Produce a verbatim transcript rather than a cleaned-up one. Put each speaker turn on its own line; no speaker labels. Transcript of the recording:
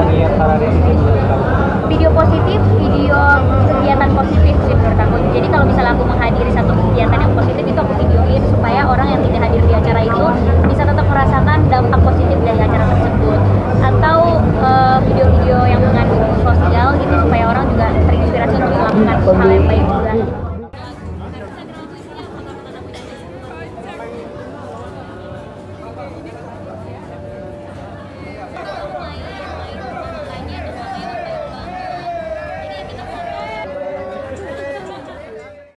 mendatangi acara ini menurut kamu?
Video positif, video kegiatan positif sih menurut aku. Jadi kalau misalnya aku menghadiri satu kegiatan yang positif itu aku videoin supaya orang yang tidak hadir di acara itu bisa tetap merasakan dampak positif dari acara tersebut.